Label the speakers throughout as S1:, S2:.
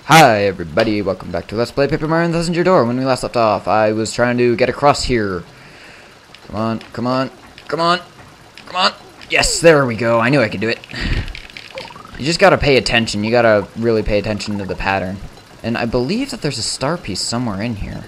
S1: Hi everybody, welcome back to Let's Play Paper Mario and the Thousand Year Door. When we last left off, I was trying to get across here. Come on, come on, come on, come on. Yes, there we go. I knew I could do it. You just gotta pay attention. You gotta really pay attention to the pattern. And I believe that there's a star piece somewhere in here.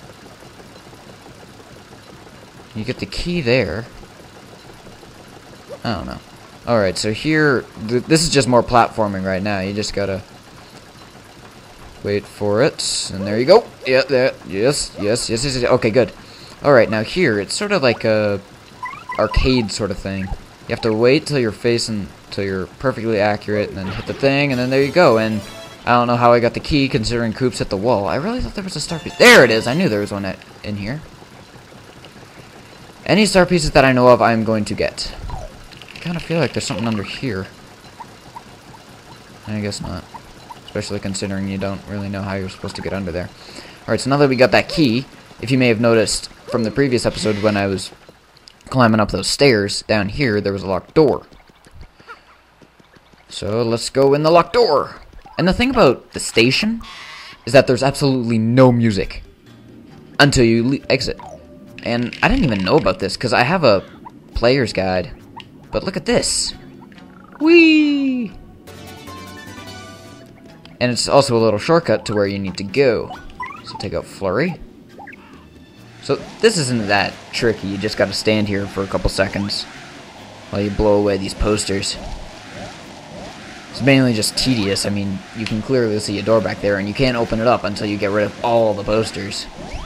S1: You get the key there. I don't know. Alright, so here, this is just more platforming right now. You just gotta wait for it, and there you go. Yeah, there. Yes. Okay, good. Alright, now here, it's sort of like a arcade sort of thing. You have to wait till you're facing, till you're perfectly accurate, and then hit the thing, and then there you go. And I don't know how I got the key, considering Koops hit the wall. I really thought there was a star piece. There it is! I knew there was one in here. Any star pieces that I know of, I'm going to get. I kind of feel like there's something under here. I guess not. Especially considering you don't really know how you're supposed to get under there. Alright, so now that we got that key, if you may have noticed from the previous episode when I was climbing up those stairs, down here there was a locked door. So let's go in the locked door. And the thing about the station is that there's absolutely no music until you exit. And I didn't even know about this because I have a player's guide. But look at this. Whee! And it's also a little shortcut to where you need to go. So take out Flurry. So this isn't that tricky. You just gotta stand here for a couple seconds while you blow away these posters. It's mainly just tedious. I mean, you can clearly see a door back there, and you can't open it up until you get rid of all the posters.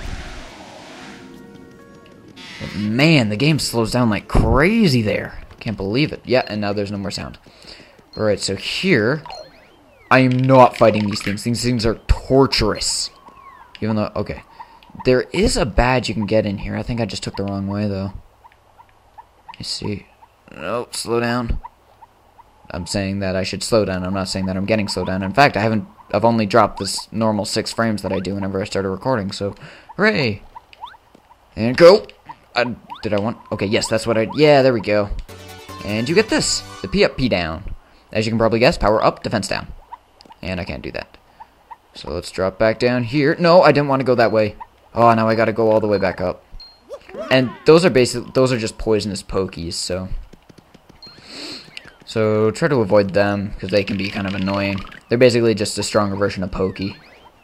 S1: But man, the game slows down like crazy there. Can't believe it. Yeah, and now there's no more sound. Alright, so here I am not fighting these things. These things are torturous. Even though, okay. There is a badge you can get in here. I think I just took the wrong way, though. Let's see. No, slow down. I'm saying that I should slow down. I'm not saying that I'm getting slowed down. In fact, I've only dropped this normal 6 frames that I do whenever I started recording, so hooray! And go! Did I want? Okay, yes, that's what yeah, there we go. And you get this. The P up, P down. As you can probably guess, power up, defense down. And I can't do that. So let's drop back down here. No, I didn't want to go that way. Oh, now I gotta go all the way back up. And those are just poisonous pokies, so try to avoid them, because they can be kind of annoying. They're basically just a stronger version of Pokey.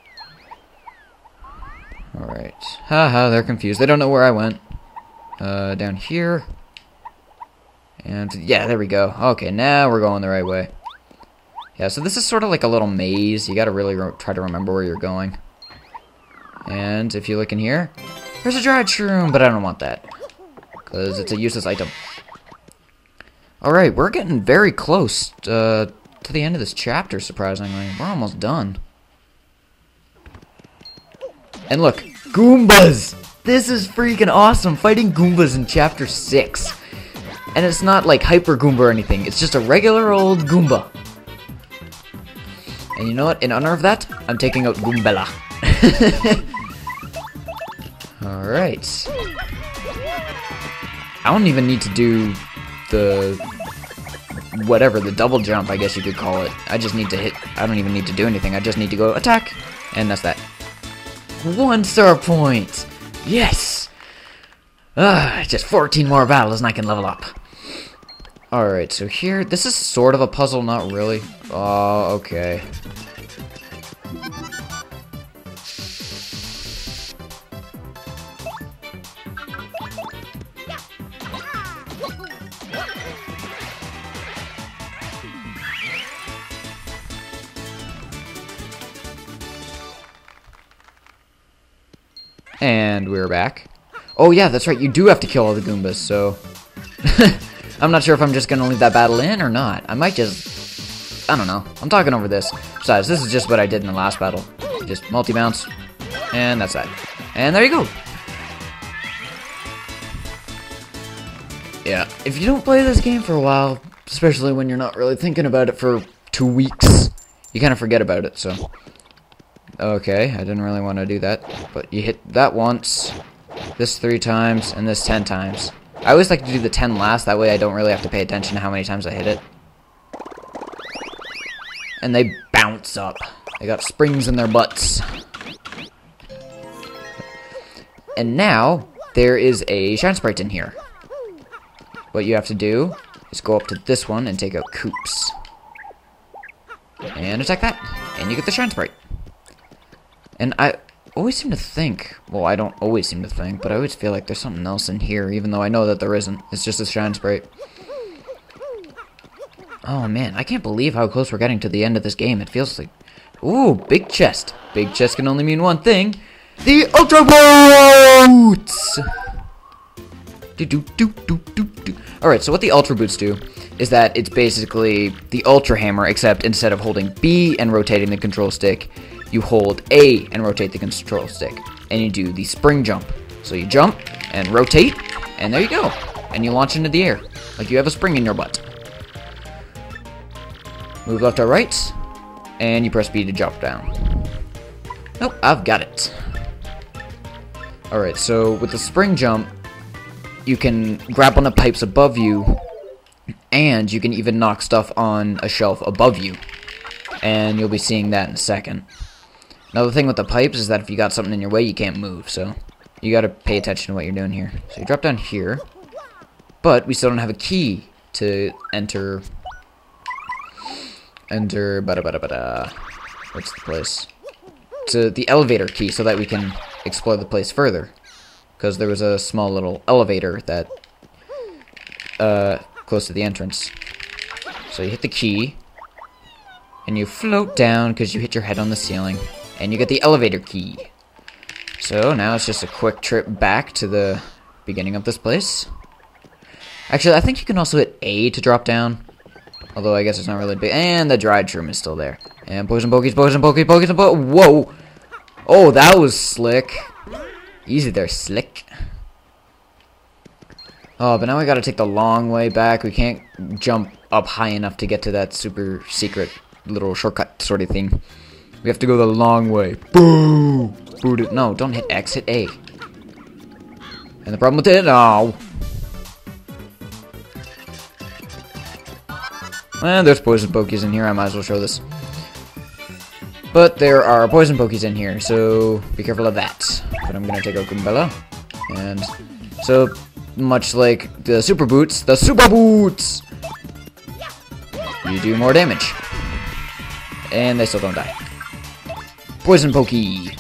S1: Alright. Haha, they're confused. They don't know where I went. Down here. And, yeah, there we go. Okay, now we're going the right way. Yeah, so this is sort of like a little maze. You gotta really try to remember where you're going. And if you look in here, there's a dried shroom, but I don't want that, because it's a useless item. Alright, we're getting very close to the end of this chapter, surprisingly. We're almost done. And look, Goombas! This is freaking awesome, fighting Goombas in Chapter 6. And it's not like Hyper Goomba or anything, it's just a regular old Goomba. And you know what, in honor of that, I'm taking out Goombella. Alright. I don't even need to do the the double jump, I guess you could call it. I just need to hit, I don't even need to do anything, I just need to go attack, and that's that. 1 star point! Yes! Just 14 more battles and I can level up. Alright, so here, this is sort of a puzzle, not really. Oh, okay. And we're back. Oh yeah, that's right, you do have to kill all the Goombas, so I'm not sure if I'm just gonna leave that battle in or not. I might just, I don't know. I'm talking over this. Besides, this is just what I did in the last battle. Just multi-bounce, and that's that. And there you go. Yeah, if you don't play this game for a while, especially when you're not really thinking about it for 2 weeks, you kind of forget about it, so. Okay, I didn't really want to do that, but you hit that once, this 3 times, and this 10 times. I always like to do the 10 last, that way I don't really have to pay attention to how many times I hit it. And they bounce up. They got springs in their butts. And now, there is a Shine Sprite in here. What you have to do is go up to this one and take out Koops. And attack that. And you get the Shine Sprite. And I always seem to think, well, I don't always seem to think, but I always feel like there's something else in here, even though I know that there isn't. It's just a Shine Sprite. Oh man, I can't believe how close we're getting to the end of this game. It feels like... Ooh, big chest. Big chest can only mean one thing. The Ultra Boots! Alright, so what the Ultra Boots do is that it's basically the Ultra Hammer, except instead of holding B and rotating the control stick, you hold A and rotate the control stick. And you do the spring jump. So you jump and rotate, and there you go. And you launch into the air, like you have a spring in your butt. Move left or right, and you press B to jump down. Nope, I've got it. Alright, so with the spring jump, you can grab on the pipes above you, and you can even knock stuff on a shelf above you. And you'll be seeing that in a second. Now the thing with the pipes is that if you got something in your way, you can't move, so you gotta pay attention to what you're doing here. So you drop down here, but we still don't have a key to enter... What's the place? To the elevator key, so that we can explore the place further. Because there was a small little elevator that, close to the entrance. So you hit the key, and you float down because you hit your head on the ceiling, and you get the elevator key. So now it's just a quick trip back to the beginning of this place. Actually, I think you can also hit A to drop down. Although I guess it's not really big. And the dried shroom is still there. And poison pokies, poison pokies, poison pokies. Whoa! Oh, that was slick. Easy there, slick. Oh, but now we gotta take the long way back. We can't jump up high enough to get to that super secret little shortcut sort of thing. We have to go the long way. Boo! Boo! No, don't hit X, hit A. And the problem with it, oh. And there's poison pokies in here, I might as well show this. But there are poison pokies in here, so be careful of that. But I'm gonna take out Goombella. And so, much like the Super Boots, you do more damage. And they still don't die. Poison Pokey.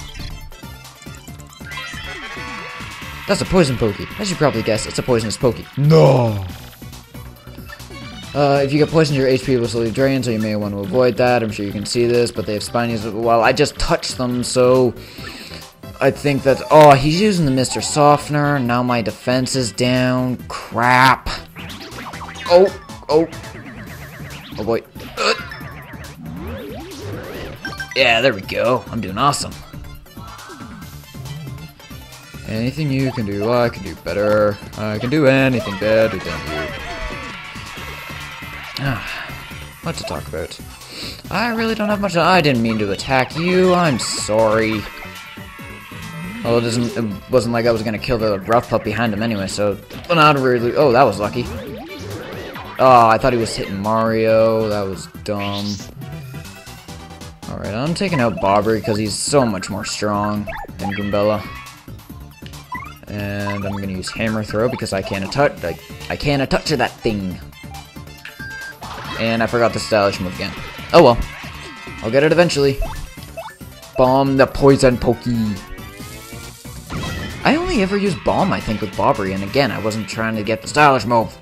S1: That's a poison Pokey. As you probably guessed, it's a poisonous Pokey. No! If you get poisoned, your HP will slowly drain, so you may want to avoid that. I'm sure you can see this, but they have spinies. Well, I just touched them, so I think that... Oh, he's using the Mr. Softener. Now my defense is down. Crap. Oh. Oh boy. Yeah, there we go. I'm doing awesome. Anything you can do, I can do better. I can do anything better than you. What to talk about? I really don't have much. I didn't mean to attack you. I'm sorry. Well, it wasn't like I was gonna kill the rough pup behind him anyway. So, well, not really. Oh, that was lucky. Oh, I thought he was hitting Mario. That was dumb. All right, I'm taking out Bobbery because he's so much more strong than Goombella. And I'm gonna use Hammer Throw because I can't touch. I can't touch that thing. And I forgot the stylish move again. Oh well. I'll get it eventually. Bomb the poison pokey. I only ever used Bomb, I think, with Bobbery, and again, I wasn't trying to get the stylish move.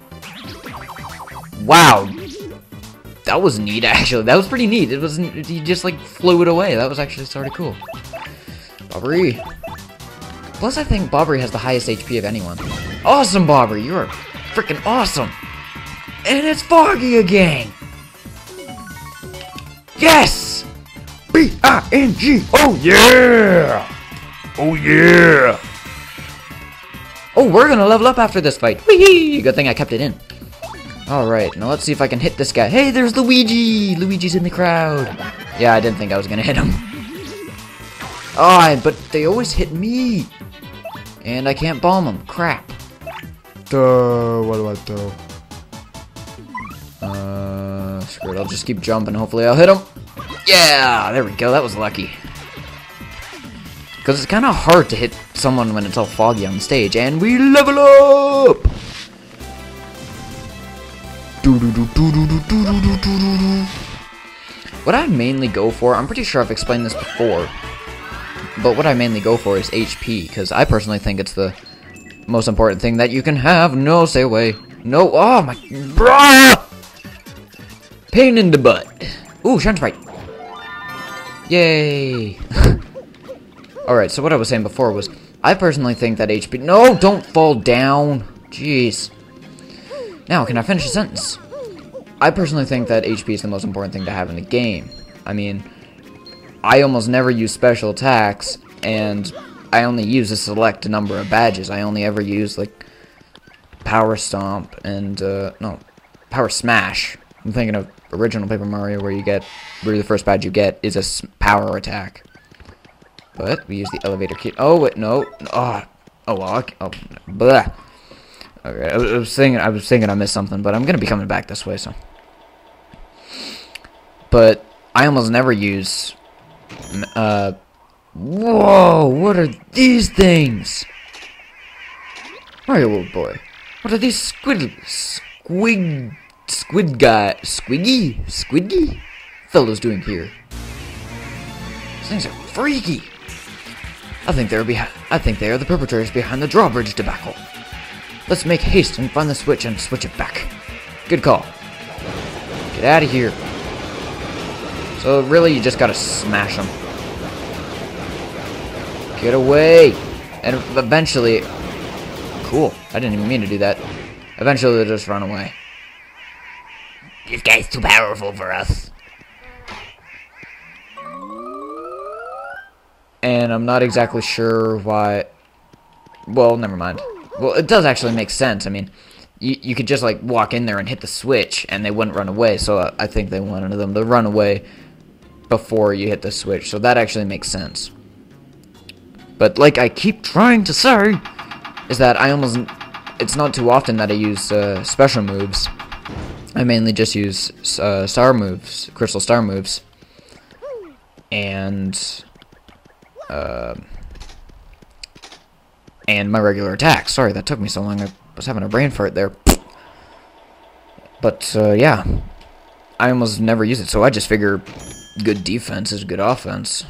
S1: Wow. That was neat, actually. That was pretty neat. It wasn't... He just, like, flew it away. That was actually sort of cool. Bobbery. Plus, I think Bobbery has the highest HP of anyone. Awesome, Bobbery. You're freaking awesome. And it's Foggy again! Yes! B-I-N-G! Oh yeah! Oh yeah! Oh, we're gonna level up after this fight. Whee! Good thing I kept it in. Alright, now let's see if I can hit this guy. Hey, there's Luigi! Luigi's in the crowd. Yeah, I didn't think I was gonna hit him. Oh, but they always hit me! And I can't bomb them. Crap. What do I do? Screw it, I'll just keep jumping. Hopefully I'll hit him. Yeah, there we go. That was lucky. Because it's kind of hard to hit someone when it's all foggy on the stage. And we level up! What I mainly go for, I'm pretty sure I've explained this before, but what I mainly go for is HP, because I personally think it's the most important thing that you can have. No, stay away. No, oh my, bruh! Pain in the butt. Ooh, Shine Sprite. Yay. Alright, so what I was saying before was, I personally think that HP... No, don't fall down. Jeez. Now, can I finish a sentence? I personally think that HP is the most important thing to have in the game. I mean, I almost never use special attacks, and I only use a select number of badges. I only ever use, like, Power Stomp and, no, Power Smash. I'm thinking of original Paper Mario where the first badge you get is a power attack. But we use the elevator key. Oh, wait, no. Oh well, oh, blah. Okay, I was thinking I missed something, but I'm gonna be coming back this way, so. But I almost never use. Whoa! What are these things? Mario old boy, what are these squidgy fellows doing here? These things are freaky. I think they are the perpetrators behind the drawbridge debacle. Let's make haste and find the switch and switch it back. Good call. Get out of here. So really, you just gotta smash them. Get away. And eventually... Cool. I didn't even mean to do that. Eventually, they'll just run away. This guy's too powerful for us. And I'm not exactly sure why... Well, never mind. Well, it does actually make sense. I mean, you could just, like, walk in there and hit the switch, and they wouldn't run away. So I think they wanted them to run away before you hit the switch. So that actually makes sense. But, like I keep trying to say, is that it's not too often that I use special moves. I mainly just use star moves, crystal star moves. And my regular attacks. Sorry, that took me so long. I was having a brain fart there. But, yeah. I almost never use it, so I just figure good defense is good offense.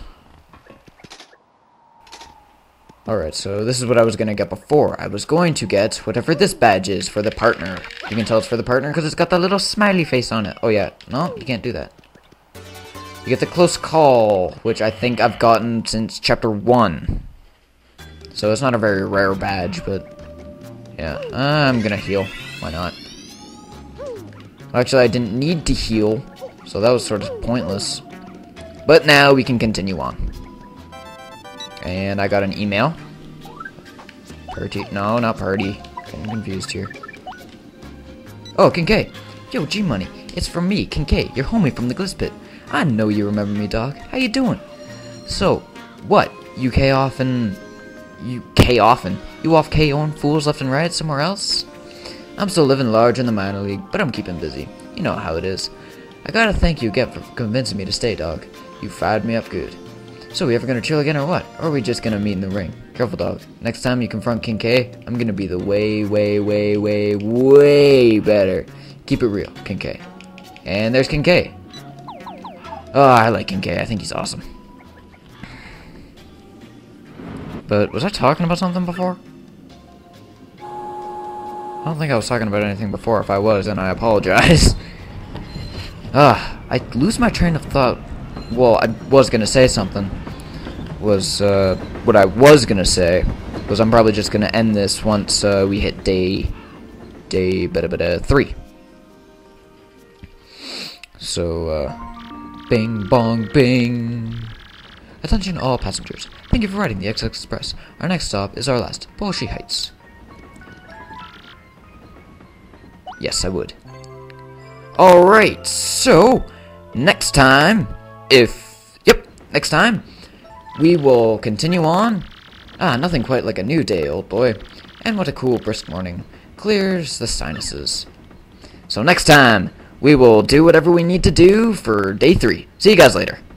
S1: Alright, so this is what I was going to get before. I was going to get whatever this badge is for the partner. You can tell it's for the partner because it's got that little smiley face on it. Oh, yeah. No, you can't do that. You get the close call, which I think I've gotten since chapter 1. So it's not a very rare badge, but yeah, I'm gonna heal. Why not? Actually, I didn't need to heal, so that was sort of pointless. But now we can continue on. And I got an email. Purdy? No, not Purdy. I'm confused here. Oh, Kinkei. Yo, G-Money. It's from me, Kinkei, your homie from the Gliss Pit. I know you remember me, dog. How you doing? So, what? You off KOing fools left and right somewhere else? I'm still living large in the minor league, but I'm keeping busy. You know how it is. I gotta thank you again for convincing me to stay, dog. You fired me up good. So, we ever gonna chill again or what? Or are we just gonna meet in the ring? Careful, dog. Next time you confront Kinkei, I'm gonna be the way better. Keep it real, Kinkei. And there's Kinkei. Oh, I like Kinkei. I think he's awesome. But, was I talking about something before? I don't think I was talking about anything before. If I was, then I apologize. I lose my train of thought. Well, I was gonna say something. What I was gonna say was I'm probably just gonna end this once we hit day 3. So, bing bong bing. Attention all passengers. Thank you for riding the XX Express. Our next stop is our last, Boshi Heights. Yes, I would. Alright, so, next time, next time, we will continue on. Nothing quite like a new day, old boy. And what a cool brisk morning. Clears the sinuses. So next time, we will do whatever we need to do for day 3. See you guys later.